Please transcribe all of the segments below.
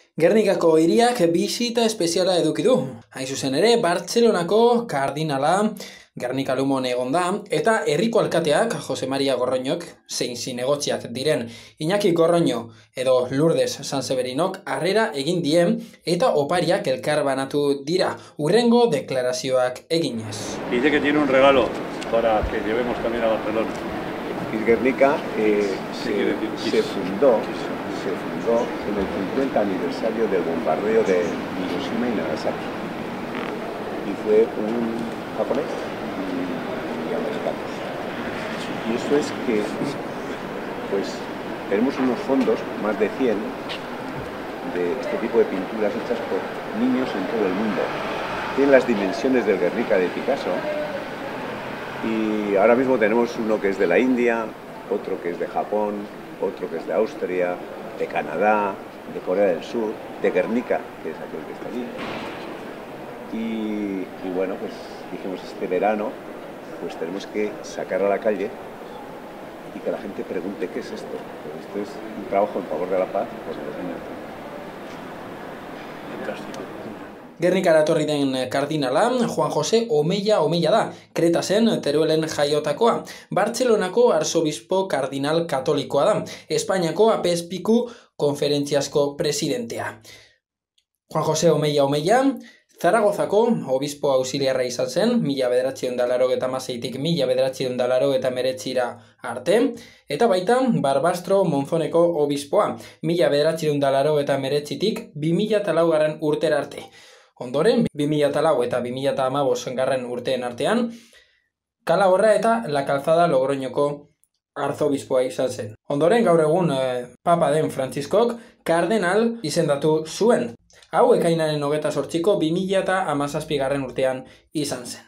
Gernikako hiriak bisita espeziala eduki du. Hain zuzen ere, Bartzelonako kardinala Gernika Lumon egon da, eta herriko alkateak, Jose Maria Gorroñok, zein zinegotziak diren Iñaki Gorroño edo Lourdes Sanseverinok harrera egin dien eta opariak elkar banatu dira, hurrengo deklarazioak eginez. Dice que tiene un regalo para que llevemos también a Barcelona. Gernika se fundó en el 50 aniversario del bombardeo de Hiroshima y Nagasaki. Y fue un japonés y americanos. Y eso es que pues tenemos unos fondos, más de 100, de este tipo de pinturas hechas por niños en todo el mundo. Tienen las dimensiones del Guernica de Picasso. Y ahora mismo tenemos uno que es de la India, otro que es de Japón, otro que es de Austria, de Canadá, de Corea del Sur, de Guernica, que es aquel que está allí. Y bueno, pues dijimos este verano, pues tenemos que sacar a la calle y que la gente pregunte qué es esto. Pues esto es un trabajo en favor de la paz por los niños. Fantástico. Gernikara etorri den kardinala Juan José Omeya da, Kretasen Teruelen jaiotakoa, Bartzelonako arzobispo kardinal katolikoa da, Espainiako apezpiku konferentziazko presidentea. Juan José Omeya Zaragozako obispo auxiliarra izan zen, 1986tik 1989 arte, eta baita Barbastro Monzoneko obispoa, 1989tik 2004 urtera arte. Ondoren, 2004 eta 2015 urteen artean, Calahorra eta La Calzada Logroñoko arzobispoa izan zen. Ondoren, gaur egun Papa den Frantziskok kardenal izendatu zuen. Hau ekainaren 28ko 2017 urtean izan zen.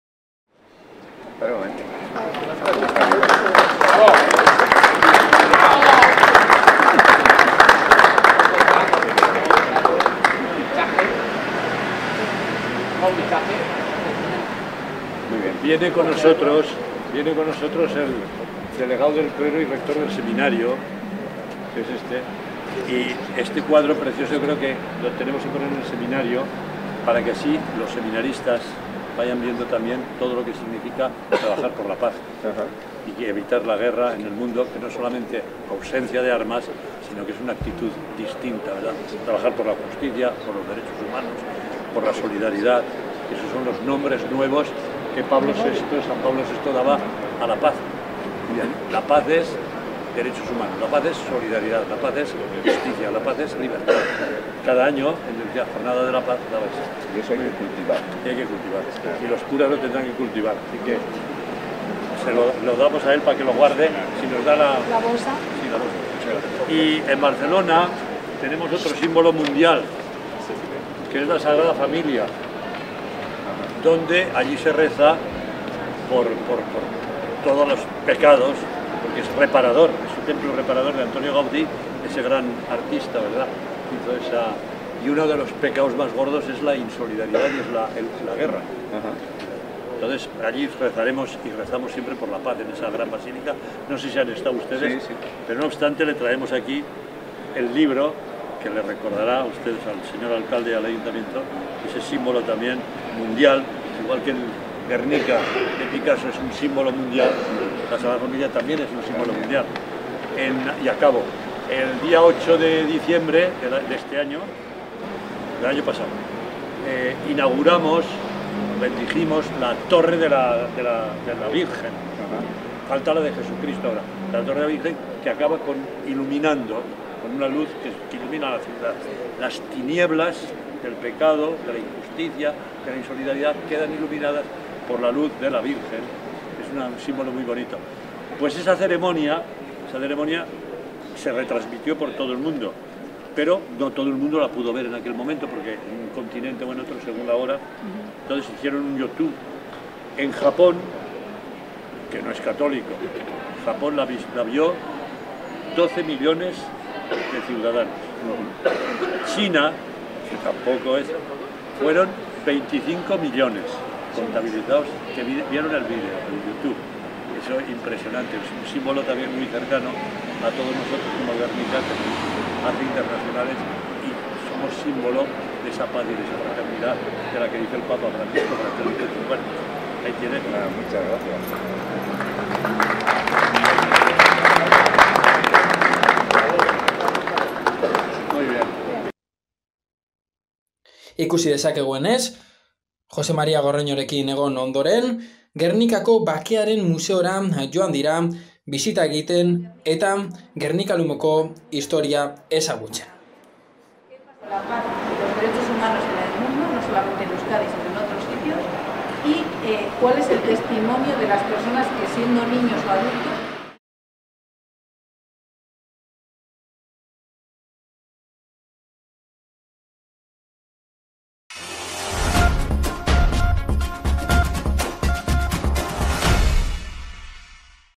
Muy bien. Viene con nosotros el delegado del clero y rector del seminario, que es este. Y este cuadro precioso yo creo que lo tenemos que poner en el seminario para que así los seminaristas vayan viendo también todo lo que significa trabajar por la paz y evitar la guerra en el mundo, que no es solamente ausencia de armas, sino que es una actitud distinta, ¿verdad? Trabajar por la justicia, por los derechos humanos, por la solidaridad. Esos son los nombres nuevos que San Pablo VI daba a la paz. La paz es derechos humanos, la paz es solidaridad, la paz es justicia, la paz es libertad. Cada año, en la Jornada de la Paz, daba eso. Y eso hay que cultivar. Y hay que cultivar. Y los curas lo tendrán que cultivar. Así que se lo damos a él para que lo guarde. Si nos da la bolsa. Sí, la bolsa. Y en Barcelona tenemos otro símbolo mundial, que es la Sagrada Familia, donde allí se reza por todos los pecados, porque es reparador, es un templo reparador de Antonio Gaudí, ese gran artista, ¿verdad? Hizo esa... Y uno de los pecados más gordos es la insolidaridad y es la guerra. Entonces allí rezaremos y rezamos siempre por la paz en esa gran basílica. No sé si han estado ustedes, sí. Pero no obstante le traemos aquí el libro que le recordará a ustedes, al señor alcalde y al ayuntamiento, ese símbolo también mundial, igual que el Guernica de Picasso es un símbolo mundial, la Sagrada Familia también es un símbolo mundial. Y acabo, el día 8 de diciembre de este año, del año pasado, inauguramos, bendijimos la Torre de la Virgen. Falta la de Jesucristo ahora, la Torre de la Virgen, que acaba iluminando con una luz que ilumina la ciudad. Las tinieblas del pecado, de la injusticia, de la insolidaridad quedan iluminadas por la luz de la Virgen. Es un símbolo muy bonito. Pues esa ceremonia se retransmitió por todo el mundo, pero no todo el mundo la pudo ver en aquel momento, porque en un continente o en otro, según la hora. Entonces hicieron un YouTube. En Japón, que no es católico, Japón la vio 12 millones de ciudadanos. China, que tampoco es, fueron 25 millones contabilizados que vieron el vídeo en YouTube. Eso es impresionante, es un símbolo también muy cercano a todos nosotros como Guernica, que hace internacionales y como símbolo de esa paz y de esa fraternidad de la que dice el Papa Francisco. Bueno, ahí tienes. Muchas gracias. Muy bien. Ikusi dezakeguenez, Jose Maria Gorroñorekin egon ondoren, Gernikako Bakearen Museora joan dira bisita egiten eta Gernika-Lumoko historia ezagutzen. La paz y los derechos humanos en el mundo, no solamente en Euskadi, sino en otros sitios, y cuál es el testimonio de las personas que, siendo niños o adultos,